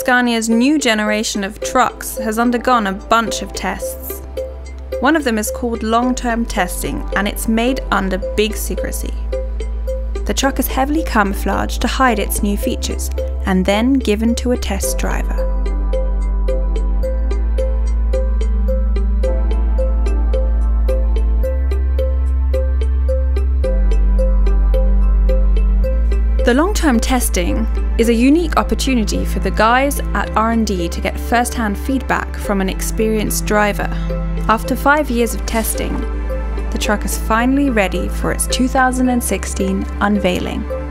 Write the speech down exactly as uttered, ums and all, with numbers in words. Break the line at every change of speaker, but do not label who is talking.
Scania's new generation of trucks has undergone a bunch of tests. One of them is called long-term testing, and it's made under big secrecy. The truck is heavily camouflaged to hide its new features, and then given to a test driver. The long-term testing is a unique opportunity for the guys at R and D to get first-hand feedback from an experienced driver. After five years of testing, the truck is finally ready for its two thousand sixteen unveiling.